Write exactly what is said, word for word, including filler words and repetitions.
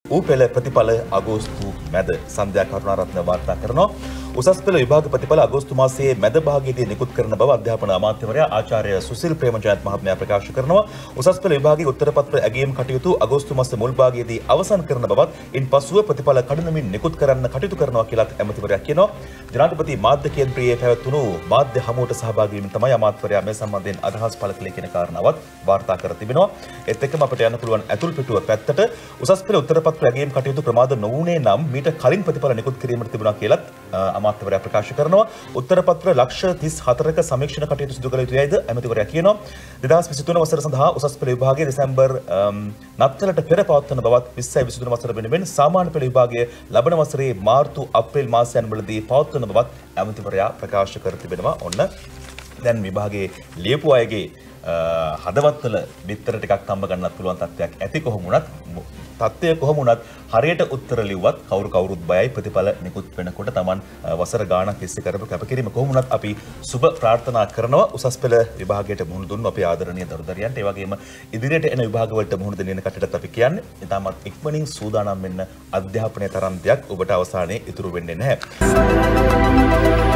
ඌ පෙළ ප්‍රතිඵල අගෝස්තු මැද සන්ධ්‍යා කරුණාරත්න වාර්තා කරනවා. උසස් පෙළ විභාග ප්‍රතිඵල අගෝස්තු මාසයේ මැද භාගයේදී නිකුත් කරන බව අධ්‍යාපන අමාත්‍යවරයා ආචාර්ය සුසිල් ප්‍රේමජයන්ත මහත්මයා ප්‍රකාශ කරනවා. උසස් පෙළ විභාගයේ උත්තර පත්‍ර ඇගීම් කටයුතු අගෝස්තු මාස මුල් භාගයේදී අවසන් කරන බවත් ඉන්පසුව ප්‍රතිඵල කඩනමින් නිකුත් කරන්න කටයුතු කරනවා කියලා ඇමතිවරයා කියනවා. ජනාධිපති මාධ්‍ය කේන්ද්‍රයේ පැවැත්වුණු මාධ්‍ය හමුවට සහභාගී වීමෙන් තමයි අමාත්‍යවරයා මේ සම්බන්ධයෙන් අදහස් පළ කළේ කියන කාරණාවත් වාර්තා කර තිබෙනවා. ඒත් එක්කම අපිට යන්න පුළුවන් ඇතුල් පිටුව පැත්තට උසස් පෙළ උත්තර පත්‍ර ඇගීම් කටයුතු ප්‍රමාද නොවුනේ නම් මීට කලින් ප්‍රතිඵල නිකුත් කිරීමට තිබුණා කියලත් අමාත්‍යවරයා ප්‍රකාශ කරනවා. උත්තර පත්‍ර ලක්ෂ තිස් හතරක සමීක්ෂණ කටයුතු සිදු කළ යුතුයයිද ඇමතිවරයා කියනවා. දෙදහස් විසිතුන වසර සඳහා උසස් පෙළ විභාගයේ දෙසැම්බර් නත්තලට පෙර පවත්වන බවත් විස්සයි විසිතුන වසර වෙනුවෙන් සාමාන්‍ය පෙළ විභාගයේ ලබන වසරේ මාර්තු අප්‍රේල් මාසයන් වලදී පවත්වන බවත් ඇමතිවරයා ප්‍රකාශ කර තිබෙනවා. ඔන්න දැන් විභාගයේ ලියපු අයගේ හදවත්වල බිත්තර ටිකක් තම්බ ගන්නත් පුළුවන් තත්ත්වයක් ඇති. කොහොම වුණත් තත්ත්වය කොහොම වුණත් හරියට උත්තර ලිව්වත් කවුරු කවුරුත් බයයි ප්‍රතිඵල නිකුත් වෙනකොට Taman වසර ගාණක් තිස්සේ කරපු කැපකිරීම කොහොම වුණත් අපි සුබ ප්‍රාර්ථනා කරනවා උසස් පෙළ විභාගයට මුහුණ දුන්නු අපේ ආදරණීය දරුදරියන්ට. ඒ වගේම ඉදිරියට එන විභාග වලට මුහුණ දෙන්න කටටත් අපි කියන්නේ ඉතාමත් ඉක්මනින් සූදානම් වෙන්න. අධ්‍යාපනයේ තරම් දෙයක් ඔබට අවසානයේ ඉතුරු වෙන්නේ නැහැ.